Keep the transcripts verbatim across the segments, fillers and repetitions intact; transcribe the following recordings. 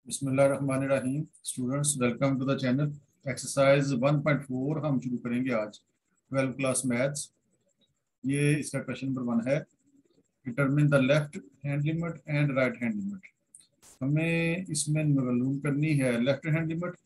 बिस्मिल्लाहिर्रहमानिर्रहीम। Students, welcome to the channel. Exercise one point four हम शुरू करेंगे आज। Twelve class maths. ये इसका क्वेश्चन नंबर वन है। Determine the left hand limit and right hand limit. हमें इसमें मालूम करनी है लेफ्ट हैंड लिमिट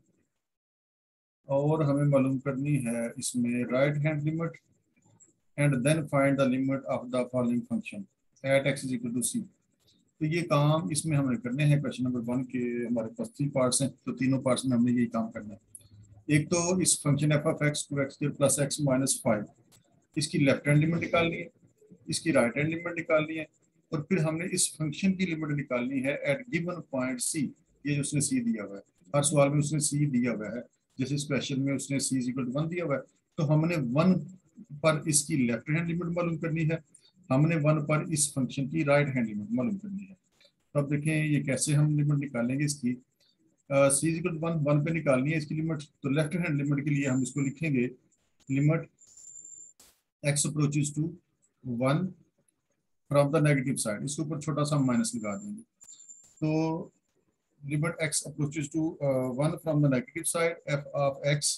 और हमें मालूम करनी है इसमें right hand limit and then find the limit of the following function at x is equal to c. तो ये काम इसमें हमने करने हैं। क्वेश्चन नंबर वन के हमारे पास थ्री पार्ट्स हैं, तो तीनों पार्ट्स में हमने यही काम करना है। एक तो इस function f of x two x plus x minus five, इसकी लेफ्ट हैंड लिमिट निकालनी है, इसकी राइट हैंड लिमिट निकालनी है, और फिर हमने इस फंक्शन की लिमिट निकालनी है एट गिवन पॉइंट सी। ये जो उसने सी दिया हुआ है, हर सवाल में उसने सी दिया हुआ है। जैसे इस क्वेश्चन में उसने सी इक्वल टू वन दिया हुआ है, तो हमने वन पर इसकी लेफ्ट हैंड लिमिट मालूम करनी है, हमने वन पर इस फंक्शन की राइट हैंड लिमिट मालूम करनी है। तो अब देखें ये कैसे हम लिमिट निकालेंगे इसकी। C equal to one one पे निकालनी है इसकी लिमिट, तो लेफ्ट हैंड लिमिट के लिए हम इसको लिखेंगे limit x approaches to one from the negative side. इसके ऊपर छोटा सा माइनस लगा देंगे। तो limit x approaches to one from the negative side f of x,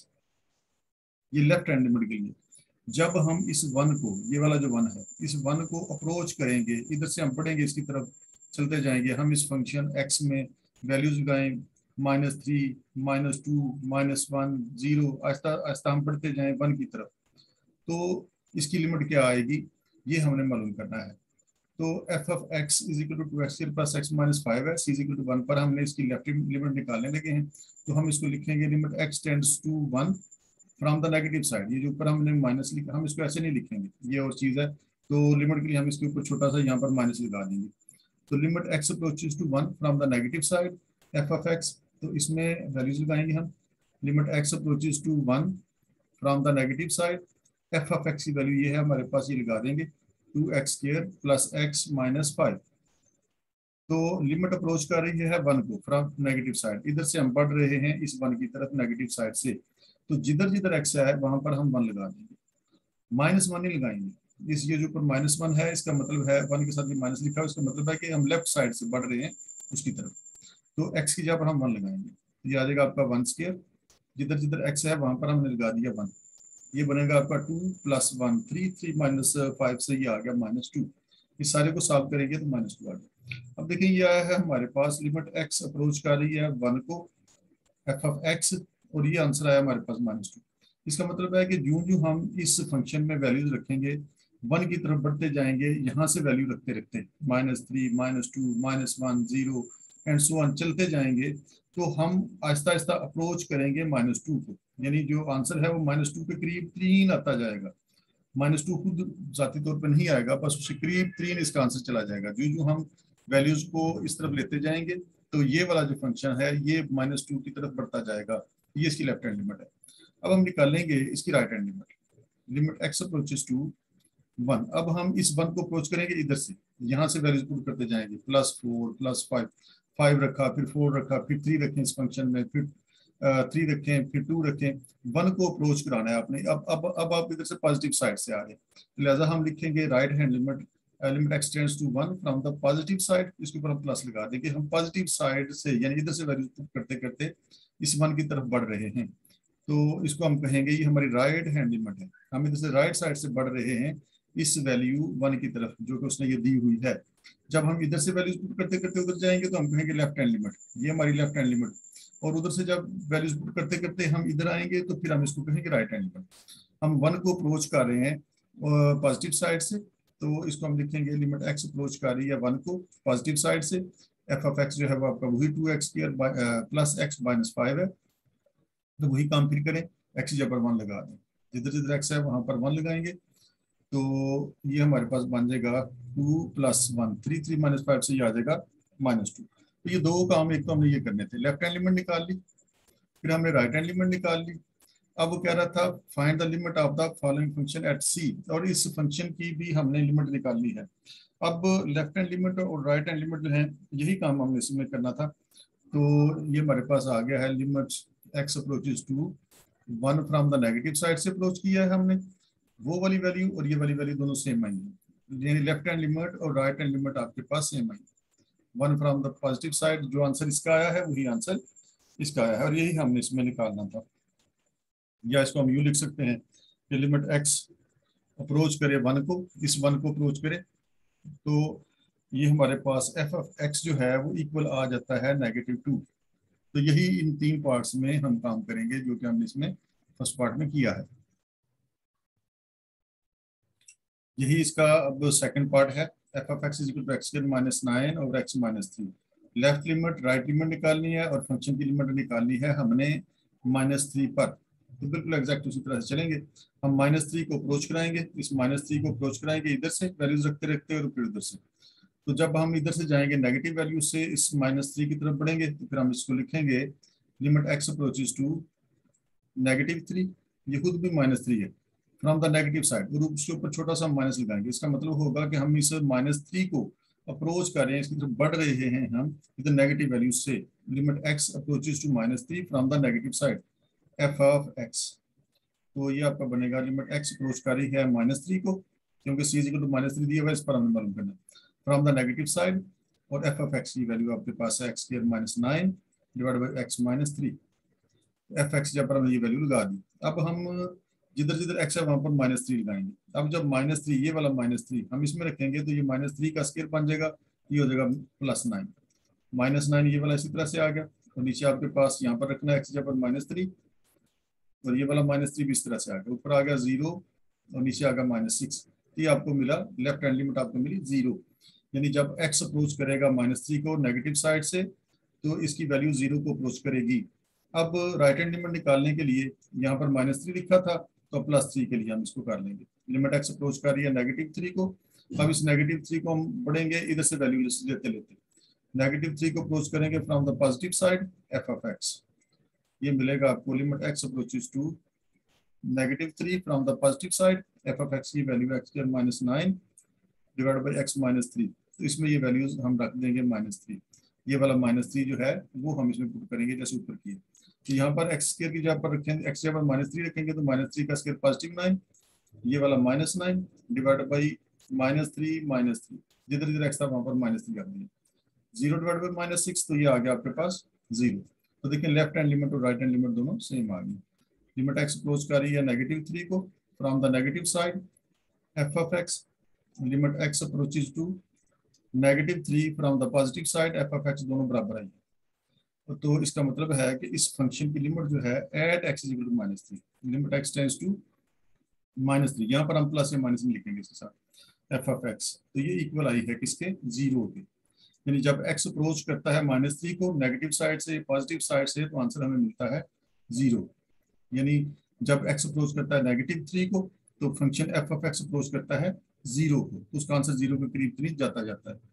ये लेफ्ट हैंड लिमिट के लिए। जब हम इस वन को, ये वाला जो वन है, इस वन को अप्रोच करेंगे, इधर से हम पढ़ेंगे इसकी तरफ चलते जाएंगे, हम इस फंक्शन एक्स में वैल्यूज लगाएं minus three, minus two, minus one, zero, आहिस्ता आहिस्ता हम पढ़ते जाएं वन की तरफ। तो इसकी लिमिट क्या आएगी ये हमने मालूम करना है। तो f of x is equal to two x plus x minus five है, c is equal to one पर हमने इसकी लेफ्ट लिमिट निकालने लगे हैं। तो हम इसको लिखेंगे limit x tends to one from the negative side. ये जो ऊपर हमने माइनस लिखा, हम इसको ऐसे नहीं लिखेंगे, ये और चीज़ है। तो लिमिट के लिए हम इसके ऊपर छोटा सा यहाँ पर माइनस लगा देंगे। तो limit x approaches to one from the negative side f of x, तो इसमें वैल्यूज लगाएंगे हम। Limit x approaches to one from the negative side f of x की वैल्यू ये है हमारे पास, ये लगा देंगे two x square plus x minus five. तो लिमिट अप्रोच कर रही है वन को फ्रॉम नेगेटिव साइड, इधर से हम बढ़ रहे हैं इस वन की तरफ नेगेटिव साइड से। तो जिधर जिधर एक्स है वहां पर हम वन लगा देंगे, माइनस वन ही लगाएंगे। इस ये जो ऊपर माइनस वन है, इसका मतलब है वन के साथ भी माइनस लिखा है, उसका मतलब है कि हम लेफ्ट साइड से बढ़ रहे हैं उसकी तरफ। तो एक्स की जगह पर हम वन लगाएंगे, ये आ जाएगा आपका वन स्क्वायर। जिधर जिधर एक्स है वहां पर हमने लगा दिया वन, ये बनेगा आपका two plus one three, three minus five से ये आ गया माइनस टू। इस सारे को सॉल्व करेंगे तो माइनस टू आ गया। अब देखिए ये आया है हमारे पास लिमिट एक्स अप्रोच कर रही है वन को एफ ऑफ एक्स, और ये आंसर आया हमारे पास माइनस टू। इसका मतलब है कि जो जो हम इस फंक्शन में वैल्यूज रखेंगे वन की तरफ बढ़ते जाएंगे, यहाँ से वैल्यू रखते रखते minus three, minus two, minus one, zero and so on चलते जाएंगे, तो हम आहिस्ता आहिस्ता अप्रोच करेंगे माइनस टू को। यानी जो आंसर है वो माइनस टू के करीब तीन आता जाएगा। माइनस टू खुद जाती तौर पर नहीं आएगा, बस उसके करीब तीन इसका आंसर चला जाएगा। जो जो हम वैल्यूज को इस तरफ लेते जाएंगे, तो ये वाला जो फंक्शन है ये माइनस टू की तरफ बढ़ता जाएगा। ये इसकी लेफ्ट हैंड लिमिट है। अब हम निकालेंगे इसकी right hand limit, limit x approaches to one. अब हम इस वन को अप्रोच करेंगे इधर से, यहाँ से वैल्यूज पुट करते जाएंगे, plus four, plus five, five रखा, फिर फोर रखा, फिर थ्री रखें इस फंक्शन में, फिर थ्री रखें, फिर टू रखें। वन को अप्रोच कराना है आपने। अब अब अब आप इधर से पॉजिटिव साइड से आ रहे हैं, लिहाजा हम लिखेंगे right hand limit limit x tends to one from the positive side. इसके ऊपर हम प्लस लगा देंगे। हम पॉजिटिव साइड से यानी इधर से वैल्यू पुट करते करते इस वन की तरफ बढ़ रहे हैं, तो इसको हम कहेंगे ये हमारी राइट हैंड लिमिट है। हम इधर से राइट साइड से बढ़ रहे हैं इस वैल्यू वन की तरफ जो कि उसने ये दी हुई है। जब हम इधर से वैल्यूज पुट करते करते उधर जाएंगे तो हम कहेंगे लेफ्ट हैंड लिमिट, ये हमारी लेफ्ट हैंड लिमिट। और उधर से जब वैल्यूज पुट करते करते हम इधर आएंगे तो फिर हम इसको कहेंगे राइट हैंड लिमिट। हम वन को अप्रोच कर रहे हैं पॉजिटिव साइड से, तो इसको हम लिखेंगे लिमिट एक्स अप्रोच कर रही है वन को पॉजिटिव साइड से। एफ ऑफ एक्स जो है वो आपका वही two x square plus x minus five है, तो वही काम फिर करें, एक्स जब पर वन लगा दें, जिधर जिधर एक्स है वहां पर वन लगाएंगे। तो ये हमारे पास बन जाएगा two plus one, three, three minus five से ये आ जाएगा माइनस टू। तो ये दो काम एक तो हमने ये करने थे, लेफ्ट हैंड लिमिट निकाल ली, फिर हमने राइट हैंड लिमिट निकाल ली। अब वो कह रहा था find the limit of the following function at c, और इस फंक्शन की भी हमने लिमिट निकालनी है। अब लेफ्ट हैंड लिमिट और राइट हैंड लिमिट जो है यही काम हमने इसमें करना था। तो ये हमारे पास आ गया है limit x approaches to one from the negative side से अप्रोच किया है हमने, वो वाली वैल्यू और ये वाली वैल्यू दोनों सेम आई है, यानी लेफ्ट हैंड लिमिट और राइट हैंड लिमिट आपके पास सेम आई। One from the positive side. जो आंसर इसका आया है वही आंसर इसका आया है, और यही हमने इसमें निकालना था। या इसको हम यूँ लिख सकते हैं कि लिमिट एक्स अप्रोच करे वन को, इस वन को अप्रोच करे, तो ये हमारे पास एफ ऑफ एक्स जो है वो इक्वल आ जाता है नेगेटिव टू। तो यही इन तीन पार्ट्स में हम काम करेंगे जो कि हमने इसमें फर्स्ट पार्ट में किया है। यही इसका अब सेकंड पार्ट है। F of x is equal to x square minus nine और x minus three. Left limit right limit निकालनी है और फंक्शन की लिमिट निकालनी है हमने माइनस थ्री पर। तो बिल्कुल एग्जैक्ट उसी तरह से चलेंगे। हम माइनस थ्री को अप्रोच कराएंगे, इस माइनस थ्री को अप्रोच कराएंगे इधर से वैल्यूज रखते रखते और फिर उधर से। तो जब हम इधर से जाएंगे नेगेटिव वैल्यू से इस माइनस थ्री की तरफ बढ़ेंगे, तो फिर हम इसको लिखेंगे limit x approaches to negative three. ये खुद भी माइनस थ्री है फ्रॉम द नेगेटिव साइड, और उसके ऊपर छोटा सा माइनस लगाएंगे। इसका मतलब होगा कि हम इस माइनस थ्री को अप्रोच कर रहे हैं, इसकी तरफ बढ़ रहे हैं हम इधर नेगेटिव वैल्यू से। Limit x approaches to minus three from the negative side f of x. तो ये आपका बनेगा लिमिट एक्स अप्रोच कर रही है माइनस थ्री को, क्योंकि c is equal to minus three दिया हुआ है, इस पर हमें मालूम करना फ्रॉम द नेगेटिव साइड। और एफ ऑफ एक्स की वैल्यू आपके पास है x square minus nine divide by x minus three. F x जब पर हमने ये वैल्यू लगा दी, अब हम जिधर जिधर एक्स है वहां पर माइनस थ्री लगाएंगे। अब जब माइनस थ्री, ये वाला माइनस थ्री हम इसमें रखेंगे तो ये माइनस थ्री का स्क्वायर बन जाएगा, ये हो जाएगा प्लस नाइन। माइनस नाइन ये वाला इसी तरह से आ गया, और नीचे आपके पास यहाँ पर रखना है एक्स जब पर माइनस थ्री, और ये वाला माइनस थ्री भी इस तरह से आ गया। ऊपर आ गया जीरो और नीचे आ गया माइनस सिक्स। ये आपको मिला लेफ्ट हैंड लिमिट आपको मिली जीरो। यानी जब एक्स अप्रोच करेगा माइनस थ्री को नेगेटिव साइड से, तो इसकी वैल्यू जीरो को अप्रोच करेगी। अब राइट हैंड लिमिट निकालने के लिए यहाँ पर माइनस थ्री लिखा था, तो प्लस थ्री के लिए हम इसको कर लेंगे। लिमिट एक्स अप्रोच कर रही है नेगेटिव थ्री को। अब इस नेगेटिव थ्री को हम बढ़ेंगे इधर से वैल्यू लेते लेते, नेगेटिव थ्री को अप्रोच करेंगे from the positive side f of x. ये मिलेगा आपको limit x approaches to negative three from the positive side f of x की value x square minus nine divide by x minus three. तो इसमें ये values हम रख देंगे माइनस थ्री। ये वाला माइनस थ्री जो है वो हम इसमें पुट करेंगे जैसे ऊपर किए। तो यहाँ पर एक्स स्क्वायर की जगह पर रखेंगे, एक्स जगह पर माइनस थ्री रखेंगे तो माइनस थ्री का स्क्वायर पॉजिटिव नाइन, ये वाला minus nine divide by minus three minus three, जिधर जिधर एक्स था वहां पर माइनस थ्री कर देंगे। Zero divide by minus six, तो ये आ गया आपके पास जीरो। तो देखिए लेफ्ट हैंड लिमिट और राइट हैंड लिमिट दोनों सेम आ गई। लिमिट एक्स क्लोज कर रही है नेगेटिव थ्री को from the negative side f of x. Limit x approaches to negative three from the positive side f of x, दोनों बराबर आई है। तो इसका मतलब है कि इस फंक्शन की लिमिट जो है at x is equal to minus three, limit x tends to minus three. यहाँ पर हम प्लस या माइनस में लिखेंगे इसके साथ एफ ऑफ एक्स। तो ये इक्वल आई है किसके, जीरो के। यानी जब एक्स अप्रोच करता है माइनस थ्री को नेगेटिव साइड से पॉजिटिव साइड से, तो आंसर हमें मिलता है जीरो। यानी जब एक्स अप्रोच करता है नेगेटिव थ्री को, तो function f of x approach करता है जीरो को, तो उसका आंसर जीरो के करीब करीब जाता जाता है।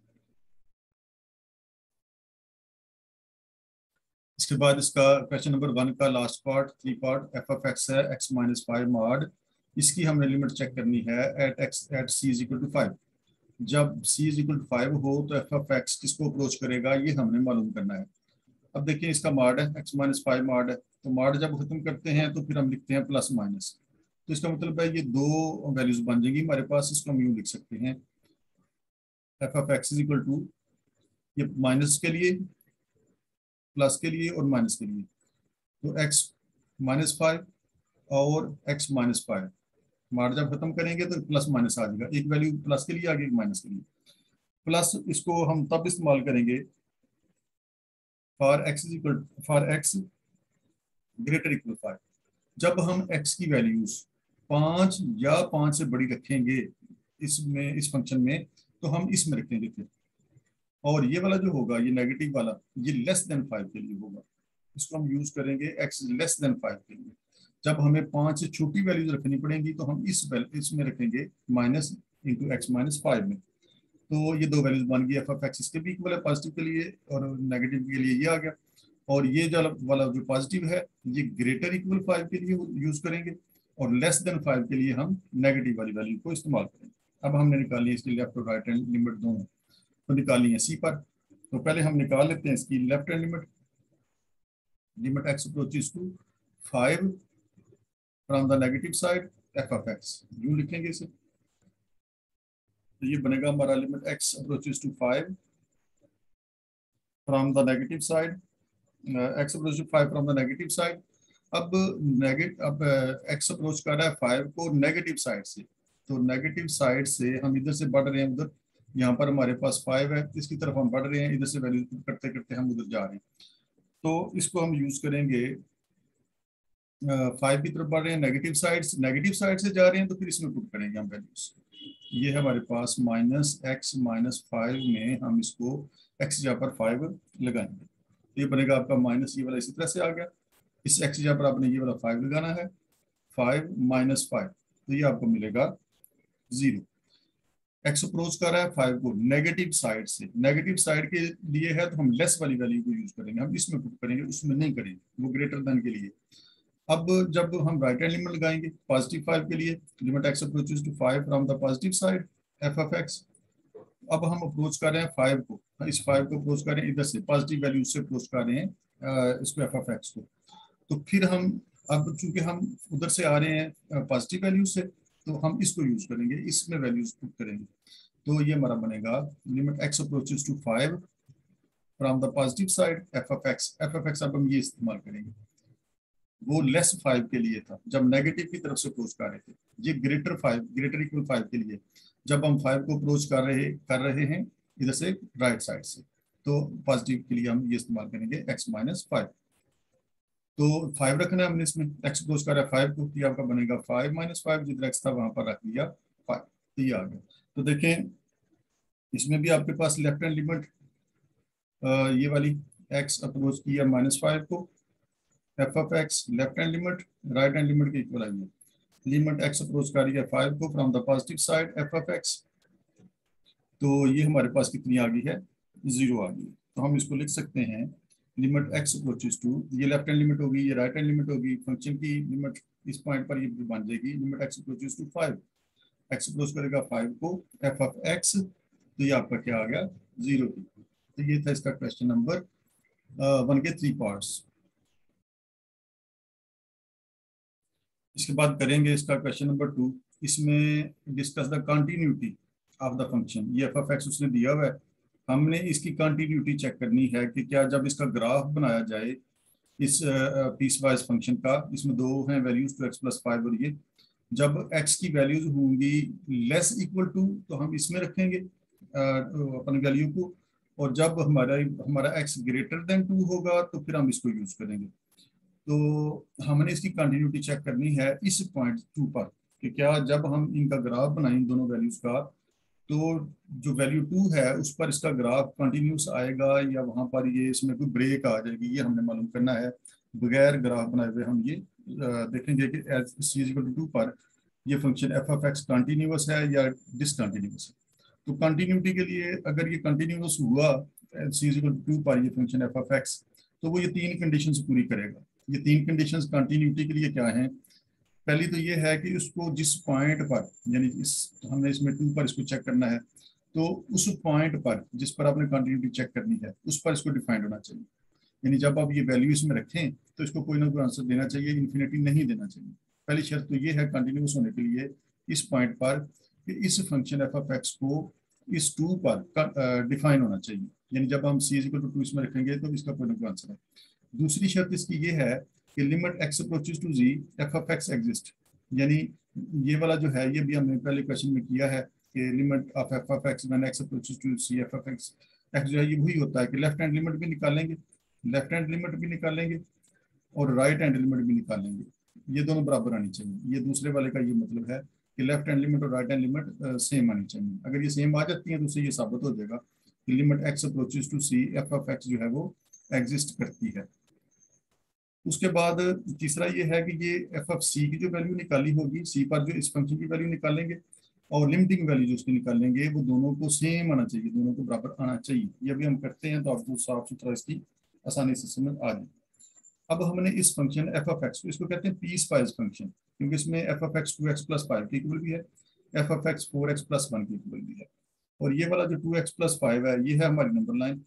इसके बाद इसका क्वेश्चन नंबर वन का last part three part f of x है एक्स माइनस फाइव मॉड। इसकी हमने लिमिट चेक करनी है at x at c is equal to five. जब c is equal to five हो तो एफ ऑफ एक्स किसको अप्रोच करेगा, ये हमने मालूम करना है। अब देखिए इसका मॉड है एक्स माइनस फाइव मॉड है, तो मॉड जब खत्म करते हैं तो फिर हम लिखते हैं प्लस माइनस। तो इसका मतलब है ये दो वैल्यूज बन जाएंगी हमारे पास। इसको हम यूँ लिख सकते हैं f of x is equal to, ये माइनस के लिए, प्लस के लिए और माइनस के लिए, तो एक्स माइनस फाइव और एक्स माइनस फाइव। मॉड जब खत्म करेंगे तो प्लस माइनस आ जाएगा, एक वैल्यू प्लस के लिए आ गई एक माइनस के लिए। प्लस इसको हम तब इस्तेमाल करेंगे for x is equal for x greater equal five. जब हम एक्स की वैल्यूज पाँच या पाँच से बड़ी रखेंगे इसमें, इस फंक्शन में, तो हम इसमें रखेंगे फिर। और ये वाला जो होगा ये नेगेटिव वाला, ये लेस देन फाइव के लिए होगा। इसको हम यूज करेंगे एक्स लेस देन फाइव के लिए। जब हमें पाँच से छोटी वैल्यूज रखनी पड़ेंगी तो हम इस इसमें रखेंगे minus into x minus five में। तो ये दो वैल्यूज बन गई एफ ऑफ एक्स इसके भी इक्वल है पॉजिटिव के लिए, और नेगेटिव के लिए ये आ गया। और ये जो वाला जो पॉजिटिव है ये ग्रेटर इक्वल फाइव के लिए यूज करेंगे, और लेस देन फाइव के लिए हम नेगेटिव वाली वैल्यू को इस्तेमाल करेंगे। अब हमने निकाली है इसकी लेफ्ट और राइट हैंड लिमिट दोनों, तो निकाली है सी पर। तो पहले हम निकाल लेते हैं इसकी left hand limit. Limit x approaches to five from the negative side f of x, यूं लिखेंगे इसे। तो ये बनेगा हमारा limit x approaches to five from the negative side, x approach to five from the negative side. अब negative अब x approach कर रहा है फाइव को नेगेटिव साइड से, तो नेगेटिव साइड से हम इधर से बढ़ रहे हैं उधर, यहाँ पर हमारे पास फाइव है, इसकी तरफ हम बढ़ रहे हैं, इधर से वैल्यू करते करते हम उधर जा रहे हैं। तो इसको हम यूज करेंगे, फाइव की तरफ बढ़ रहे हैं, नेगेटिव साइड नेगेटिव साइड से जा रहे हैं, तो फिर इसमें पुट करेंगे हम वैल्यूज। ये है हमारे पास माइनस एक्स माइनस फाइव में हम इसको एक्स जहाँ पर फाइव लगाएंगे, ये बनेगा आपका माइनस, ये वाला इसी तरह से आ गया, इस एक्स जहाँ पर आपने ये वाला फाइव लगाना है, फाइव माइनस फाइव, तो ये आपको मिलेगा जीरो। एक्स अप्रोच कर रहा है फाइव को नेगेटिव साइड से, नेगेटिव साइड के लिए है तो हम लेस वाली वैल्यू को यूज करेंगे, हम इसमें पुट करेंगे, उसमें नहीं करेंगे, वो ग्रेटर देन के लिए। अब जब हम राइट हैंड लिमिट लगाएंगे पॉजिटिव फाइव के लिए, limit x approaches to five from the positive side f of x. अब हम अप्रोच कर रहे हैं फाइव को, इस फाइव को अप्रोच कर रहे हैं इधर से, पॉजिटिव वैल्यू से अप्रोच कर रहे हैं इसको एफ ऑफ एक्स को। तो फिर हम अब चूंकि हम उधर से आ रहे हैं पॉजिटिव वैल्यू से, तो हम इसको यूज करेंगे, इसमें वैल्यूज पुट करेंगे। तो ये हमारा बनेगा limit x approaches to five from the positive side f of x. F of x अब हम ये इस्तेमाल करेंगे, वो लेस फाइव के लिए था जब नेगेटिव की तरफ से अप्रोच कर रहे थे, ये greater five greater equal five के लिए जब हम फाइव को अप्रोच कर रहे कर रहे हैं इधर से राइट साइड से, तो पॉजिटिव के लिए हम ये इस्तेमाल करेंगे एक्स माइनस फाइव। तो फाइव रखना है हमने इसमें, एक्स अप्रोच कर रहा है फाइव को, ये आपका बनेगा फाइव माइनस फाइव, जिधर एक्स था वहां पर रख दिया फाइव, तो ये आ गया। तो देखें इसमें भी आपके पास लेफ्ट हैंड लिमिट ये वाली एक्स अप्रोच किया माइनस फाइव को, f of x left hand limit right hand limit के इक्वल आई है, लिमिट एक्स अप्रोच कर रही है फाइव को from the positive side f of x. तो ये हमारे पास कितनी आ गई है, जीरो आ गई। तो हम इसको लिख सकते हैं लिमिट एक्स अप्रोचेस टू, ये लेफ्ट हैंड लिमिट होगी, ये राइट हैंड लिमिट होगी, फंक्शन की लिमिट इस पॉइंट पर ये बन जाएगी limit x approaches to five, x approach करेगा फाइव को एफ ऑफ एक्स, तो ये आपका क्या आ गया, जीरो की। तो ये था इसका क्वेश्चन नंबर वन के थ्री पार्ट्स। इसके बाद करेंगे इसका क्वेश्चन नंबर टू, इसमें discuss the continuity of the function. ये एफ ऑफ एक्स उसने दिया हुआ है, हमने इसकी कंटिन्यूटी चेक करनी है कि क्या जब इसका ग्राफ बनाया जाए इस पीस वाइज फंक्शन का, इसमें दो हैं values two x plus five, और ये जब एक्स की वैल्यूज होंगी लेस इक्वल टू तो हम इसमें रखेंगे अपनी वैल्यू को, और जब हमारा हमारा एक्स ग्रेटर देन टू होगा तो फिर हम इसको यूज करेंगे। तो हमने इसकी कंटिन्यूटी चेक करनी है इस पॉइंट टू पर, कि क्या जब हम इनका ग्राफ बनाएं दोनों वैल्यूज का, तो जो वैल्यू टू है उस पर इसका ग्राफ कंटिन्यूस आएगा या वहां पर ये इसमें कोई ब्रेक आ जाएगी, ये हमने मालूम करना है। बगैर ग्राफ बनाए हुए हम ये देखेंगे कि as c is equal to two पर ये function f of x continuous है या डिसकंटिन्यूस है। तो कंटिन्यूटी के लिए अगर ये कंटिन्यूस हुआ c is equal to two पर ये फंक्शन एफ ऑफ एक्स, तो वो ये तीन कंडीशंस पूरी करेगा। ये तीन कंडीशंस कंटिन्यूटी के लिए क्या हैं, पहली तो ये है कि उसको जिस पॉइंट पर, यानी इस हमने इसमें टू पर इसको चेक करना है, तो उस पॉइंट पर जिस पर आपने कंटिन्यूटी चेक करनी है उस पर इसको डिफाइंड होना चाहिए। यानी जब आप ये वैल्यू इसमें रखें तो इसको कोई ना कोई आंसर देना चाहिए, इन्फिनिटी नहीं देना चाहिए। पहली शर्त तो ये है कंटिन्यूस होने के लिए इस पॉइंट पर कि इस फंक्शन एफ ऑफ एक्स को इस टू पर डिफाइन होना चाहिए, यानी जब हम c is equal to two इसमें रखेंगे तो इसका कोई ना कोई आंसर है। दूसरी शर्त इसकी ये है कि limit x approaches to g f of x exist, यानी ये वाला जो है ये भी हमने पहले क्वेश्चन में किया है कि limit of f of x when x approaches to c f of x x जो है ये वही होता है कि लेफ्ट हैंड लिमिट भी निकालेंगे, लेफ्ट हैंड लिमिट भी निकालेंगे और राइट हैंड लिमिट भी निकालेंगे, ये दोनों बराबर आनी चाहिए। ये दूसरे वाले का ये मतलब है कि लेफ्ट हैंड लिमिट और राइट हैंड लिमिट सेम आनी चाहिए। अगर ये सेम आ जाती है तो उससे ये साबित हो जाएगा कि limit x approaches to c f of x जो है वो एग्जिस्ट करती है। उसके बाद तीसरा ये है कि ये एफ ऑफ सी की जो वैल्यू निकाली होगी, सी पर जो इस फंक्शन की वैल्यू निकालेंगे और लिमिटिंग वैल्यू जो उसकी निकालेंगे वो दोनों को सेम आना चाहिए, दोनों को बराबर आना चाहिए। ये भी हम करते हैं तो आपको साफ सुथरा इसकी आसानी से समझ आ जाए। अब हमने इस फंक्शन एफ ऑफ एक्स को, इसको कहते हैं पीस वाइज फंक्शन, क्योंकि इसमें f of x two x plus five के इक्वल भी है, f of x four x plus one के इक्वल भी है, और ये वाला जो टू एक्स प्लस फाइव है ये है हमारी नंबर लाइन।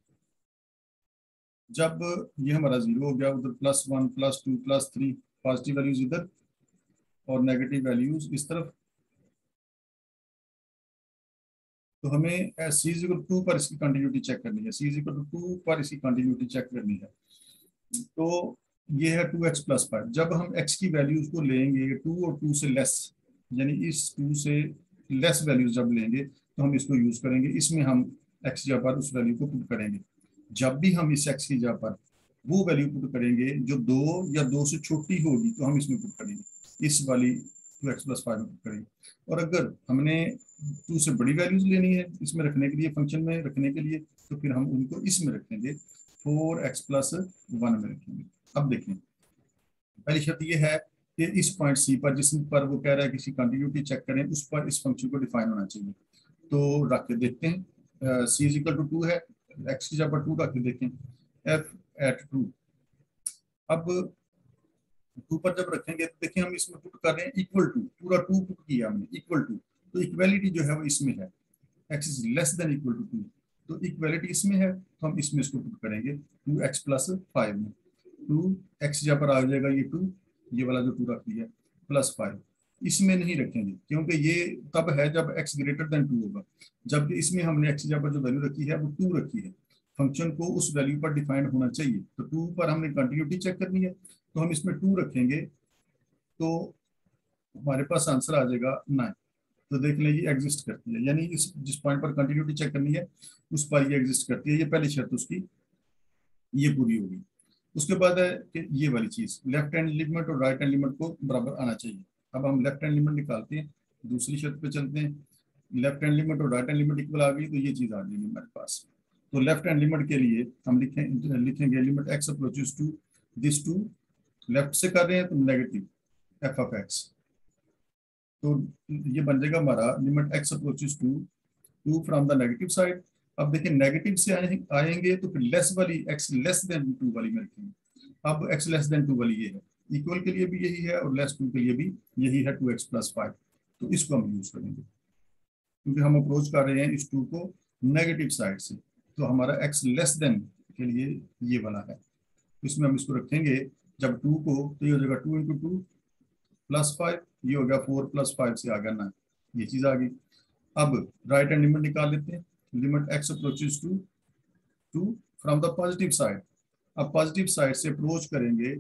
जब ये हमारा जीरो हो गया, उधर plus one plus two plus three, positive values इधर और नेगेटिव वैल्यूज इस तरफ, तो हमें सी इज इक्वल टू पर इसकी कंटिन्यूटी चेक करनी है, c is equal to two पर इसकी कंटिन्यूटी चेक करनी है। तो ये है टू एक्स प्लस फाइव। जब हम एक्स की वैल्यूज को लेंगे टू और टू से लेस, यानी इस टू से लेस वैल्यूज जब लेंगे तो हम इसको यूज करेंगे। इसमें हम एक्स जगह पर उस वैल्यू को पुट करेंगे। जब भी हम इस एक्स की जगह पर वो वैल्यू पुट करेंगे जो दो या दो से छोटी होगी तो हम इसमें पुट करेंगे, इस वाली टू एक्स प्लस फाइव में पुट करेंगे। और अगर हमने टू से बड़ी वैल्यूज लेनी है इसमें रखने के लिए, फंक्शन में रखने के लिए, तो फिर हम उनको इसमें रखेंगे, फोर एक्स प्लस वन में रखेंगे। अब देखें, पहली शर्त ये है कि इस पॉइंट सी पर जिस पर वो कह रहा है किसी कंटिन्यूटी चेक करें, उस पर इस फंक्शन को डिफाइन होना चाहिए। तो रख के देखते हैं, c is equal to two है, एक्स की जगह पर टू रख के देखें, एफ एट टू। अब टू पर जब रखेंगे तो देखिए हम इसमें पुट कर रहे हैं इक्वल टू, पूरा टू पुट किया हमने, इक्वल टू। तो इक्वलिटी जो है वो इसमें है, x is less than equal to two, तो इक्वलिटी इसमें है तो हम इसमें इसको पुट करेंगे टू एक्स प्लस फाइव में। टू एक्स जहाँ पर आ जाएगा ये टू, ये वाला जो टू रख दिया, प्लस फाइव। इसमें नहीं रखेंगे क्योंकि ये तब है जब x ग्रेटर देन टू होगा, जबकि इसमें हमने x जहाँ पर जो वैल्यू रखी है वो टू रखी है। फंक्शन को उस वैल्यू पर डिफाइंड होना चाहिए, तो टू पर हमने कंटिन्यूटी चेक करनी है तो हम इसमें टू रखेंगे, तो हमारे पास आंसर आ जाएगा नाइन। तो देख लें ये एग्जिस्ट करती है, यानी इस जिस पॉइंट पर कंटिन्यूटी चेक करनी है उस पर ये एग्जिस्ट करती है। ये पहली शर्त उसकी ये पूरी होगी। उसके बाद है कि ये वाली चीज लेफ्ट हैंड लिमिट और राइट हैंड लिमिट को बराबर आना चाहिए। अब हम लेफ्ट हैंड लिमिट निकालते हैं, दूसरी शर्त पे चलते हैं। लेफ्ट हैंड लिमिट और राइट हैंड लिमिट इक्वल आ गई तो ये चीज आ जाएगी हमारे पास। तो लेफ्ट हैंड लिमिट के लिए हम लिखें लिखेंगे limit x approaches to this two, लेफ्ट से कर रहे हैं तो नेगेटिव एफ ऑफ एक्स, तो ये बन जाएगा हमारा limit x approaches to two from the negative side. अब देखिए नेगेटिव से आए, आएंगे तो फिर लेस वाली एक्स लेस देन टू वाली में रखेंगे। अब एक्स लेस देन टू वाली ये है, इक्वल के लिए भी यही है और लेस टू के लिए भी यही है, टू एक्स प्लस फाइव। तो इसको हम यूज करेंगे क्योंकि हम अप्रोच कर रहे हैं इस टू को नेगेटिव साइड से, तो हमारा एक्स लेस देन के लिए ये वाला है। तो इसमें हम इसको रखेंगे जब टू को, तो ये हो जाएगा two into two plus five, ये हो गया फोर प्लस फाइव से आ गया ना, ये चीज आ गई। अब राइट हैंड लिमिट निकाल लेते हैं, limit x approaches to two from the positive side. अब पॉजिटिव साइड से अप्रोच करेंगे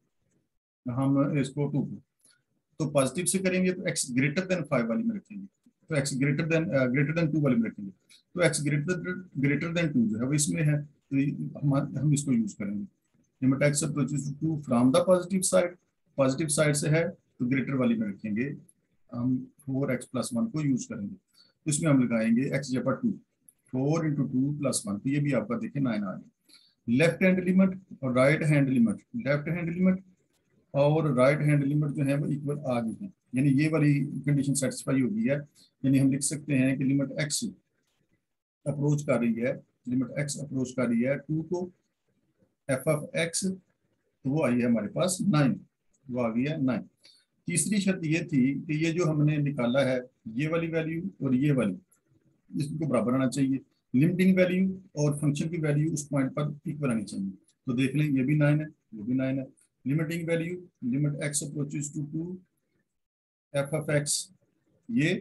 हम इसको टू को, तो पॉजिटिव से करेंगे तो एक्स ग्रेटर देन फाइव वाली में रखेंगे, तो x greater than greater than two वाली में रखेंगे। तो x greater greater than two जो है वो इसमें है, तो हम हम इसको यूज करेंगे। Limit x approaches to two from the positive side, positive side से है तो ग्रेटर वाली में रखेंगे, हम फोर एक्स प्लस वन को यूज करेंगे। तो इसमें हम लगाएंगे एक्स जगह पर two, four into two plus one, तो ये भी आपका देखिए नाइन आ गया। लेफ्ट हैंड लिमिट और right hand limit, left hand limit और राइट हैंड लिमिट जो है वो इक्वल आ गई है, यानी ये वाली कंडीशन सेटिस्फाई हो गई है। यानी हम लिख सकते हैं कि लिमिट एक्स अप्रोच कर रही है, लिमिट एक्स अप्रोच कर रही है टू को एफ ऑफ एक्स, तो वो आई है हमारे पास नाइन, वो आ गई है नाइन। तीसरी शर्त ये थी कि ये जो हमने निकाला है ये वाली वैल्यू और ये वाली, इसको बराबर आना चाहिए। लिमिटिंग वैल्यू और फंक्शन की वैल्यू उस पॉइंट पर इक्वल आनी चाहिए। तो देख लें ये भी नाइन है, ये भी नाइन है। Limiting value limit x approaches to two f of x ये,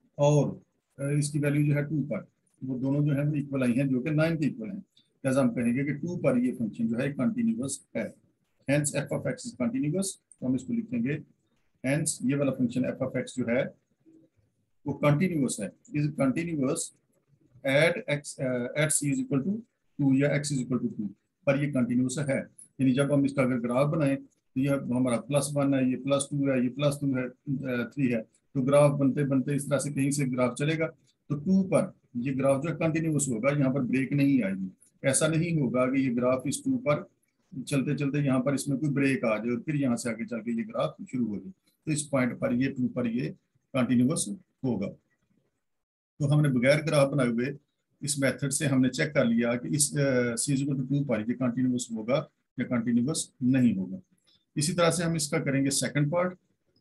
और इसकी वैल्यू जो है टू पर, वो दोनों जो है वो इक्वल आई हैं जो कि नाइन के इक्वल हैं। जैसा हम कहेंगे कि टू पर ये फंक्शन जो है कंटिन्यूअस है, hence f of x is continuous, तो हम इसको लिखेंगे हेंस ये वाला फंक्शन एफ ऑफ एक्स जो है वो कंटिन्यूअस है, is continuous at x at c is equal to two या x is equal to two पर ये कंटिन्यूअस है। यानी जब हम इसका अगर ग्राफ बनाएं तो ये हमारा प्लस वन है, ये प्लस टू है, ये प्लस टू है, थ्री है, तो ग्राफ बनते बनते इस तरह से कहीं से ग्राफ चलेगा तो टू पर ये ग्राफ जो है कंटिन्यूअस होगा, यहाँ पर ब्रेक नहीं आएगी। ऐसा नहीं होगा कि ये ग्राफ इस टू पर चलते चलते यहाँ पर इसमें कोई ब्रेक आ जाए और फिर यहाँ से आगे चल के ये ग्राफ शुरू हो जाए। तो इस पॉइंट पर ये टू पर ये कंटिन्यूअस होगा। तो हमने बगैर ग्राफ बनाए हुए इस मेथड से हमने चेक कर लिया कि इस c is equal to two पर ये कंटिन्यूअस होगा या कंटिन्यूअस नहीं होगा। इसी तरह से हम इसका करेंगे सेकंड पार्ट।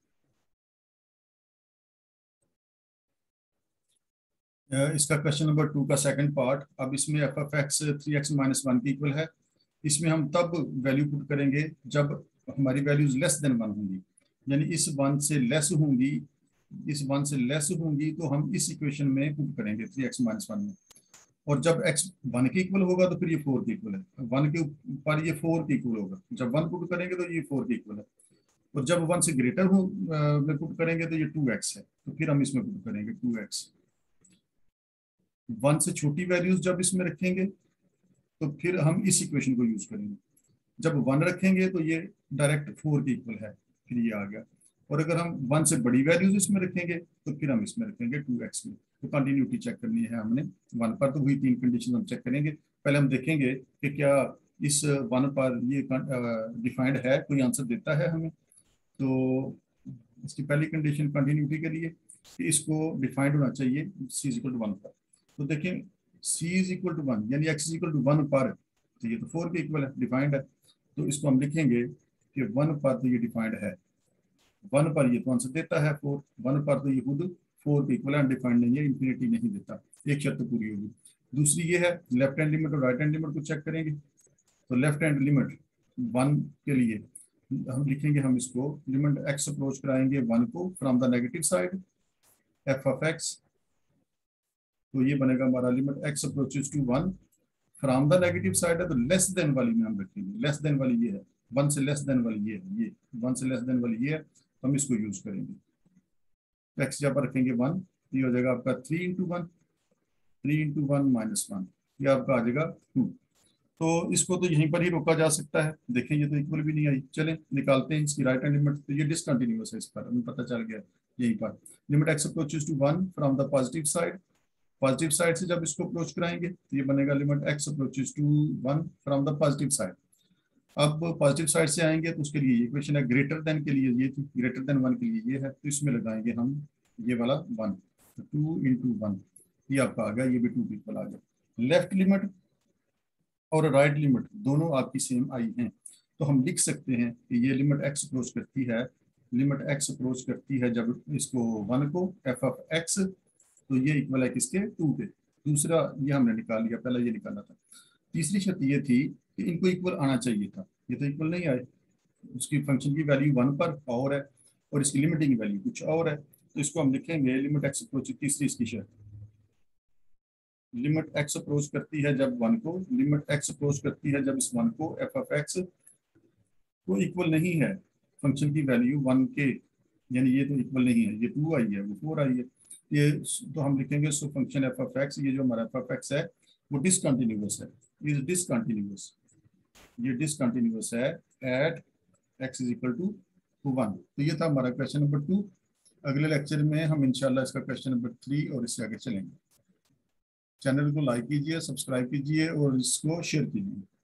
इसका क्वेश्चन नंबर टू का सेकंड पार्ट। अब इसमें f f x three x minus one की इक्वल है। इसमें हम तब वैल्यू पुट करेंगे जब हमारी वैल्यूज लेस देन वन होंगी, यानी इस वन से लेस होंगी इस वन से लेस होंगी तो हम इस इक्वेशन में पुट करेंगे थ्री एक्स माइनस वन में, और जब x वन के इक्वल होगा तो फिर ये फोर के इक्वल है, वन के ऊपर ये फोर के इक्वल होगा, जब वन पुट करेंगे तो ये फोर के इक्वल है, और जब वन से ग्रेटर हो अ, में पुट करेंगे तो ये टू एक्स है, तो फिर हम इसमें पुट करेंगे टू एक्स। वन से छोटी वैल्यूज जब इसमें रखेंगे तो फिर हम इस इक्वेशन को यूज करेंगे, जब वन रखेंगे तो ये डायरेक्ट फोर के इक्वल है, फिर ये आ गया, और अगर हम वन से बड़ी वैल्यूज इसमें रखेंगे तो फिर हम इसमें रखेंगे टू एक्स में। तो कंटिन्यूटी चेक करनी है हमने वन पर, तो वही तीन कंडीशन हम चेक करेंगे। पहले हम देखेंगे कि क्या इस वन पर ये डिफाइंड है, कोई आंसर देता है हमें। तो इसकी पहली कंडीशन कंटिन्यूटी के लिए कि इसको डिफाइंड होना चाहिए c is equal to one पर। तो देखें c is equal to one यानी x is equal to one पर, तो ये तो फोर के इक्वल है, डिफाइंड है, तो इसको हम लिखेंगे कि वन पर तो ये डिफाइंड है, वन पर ये तो आंसर देता है फोर, वन पर तो ये खुद फोर के इक्वल अनडिफाइंड नहीं है, इंफिनिटी नहीं देता, एक शर्त पूरी होगी। दूसरी ये है लेफ्ट हैंड लिमिट और राइट हैंड लिमिट को चेक करेंगे। तो लेफ्ट हैंड लिमिट वन के लिए हम लिखेंगे, हम इसको लिमिट एक्स अप्रोच कराएंगे वन को from the negative side f of x, तो ये बनेगा हमारा limit x approaches to one from the negative side है, तो लेस देन वाली में हम रखेंगे, लेस देन वाली ये है, वन से लेस देन वाली ये है, ये वन से लेस देन वाली ये है, हम इसको यूज करेंगे। एक्स जहाँ पर रखेंगे वन, ये हो जाएगा आपका three into one, three into one minus one, ये आपका आ जाएगा टू। तो इसको तो यहीं पर ही रोका जा सकता है, देखें ये तो इक्वल भी नहीं आई, चलें निकालते हैं इसकी राइट हैंड लिमिट। तो ये डिसकंटिन्यूअस है, इस पर हमें पता चल गया यहीं पर limit x approaches to one from the positive side, positive side से जब इसको अप्रोच कराएंगे तो ये बनेगा limit x approaches to one from the positive side. अब पॉजिटिव साइड से आएंगे तो उसके लिए ये इक्वेशन है, ग्रेटर देन के लिए ये थी, ग्रेटर देन वन के लिए ये है, तो इसमें लगाएंगे हम ये वाला वन, तो टू इंटू वन, ये आपका आ गया, ये भी टू इक्वल आ गया। लेफ्ट लिमिट और राइट लिमिट दोनों आपकी सेम आई हैं, तो हम लिख सकते हैं कि ये लिमिट एक्स अप्रोच करती है, लिमिट एक्स अप्रोच करती है जब इसको वन को एफ ऑफ एक्स, तो ये इक्वल है किसके, टू के। दूसरा ये हमने निकाल लिया, पहला ये निकाला था। तीसरी शर्त ये थी कि इनको इक्वल आना चाहिए था, ये तो इक्वल नहीं आए, उसकी फंक्शन की वैल्यू वन पर और है और इसकी लिमिटिंग वैल्यू कुछ और है, तो इसको हम लिखेंगे लिमिट एक्स अप्रोच, तीसरी इसकी शर्त, लिमिट एक्स अप्रोच करती है जब वन को, लिमिट एक्स अप्रोच करती है जब इस वन को एफ ऑफ एक्स को इक्वल नहीं है फंक्शन की वैल्यू वन के, यानी ये तो इक्वल नहीं है, ये टू आई है वो फोर आई है, ये तो हम लिखेंगे so function f of x, ये जो हमारा एफ ऑफ एक्स है वो डिसकंटिन्यूअस है, इज डिसकंटिन्यूअस, ये डिसकंटिन्यूअस है at x is equal to one. तो ये था हमारा क्वेश्चन नंबर टू। अगले लेक्चर में हम इंशाल्लाह इसका क्वेश्चन नंबर थ्री और इससे आगे चलेंगे। चैनल को लाइक कीजिए, सब्सक्राइब कीजिए और इसको शेयर कीजिए।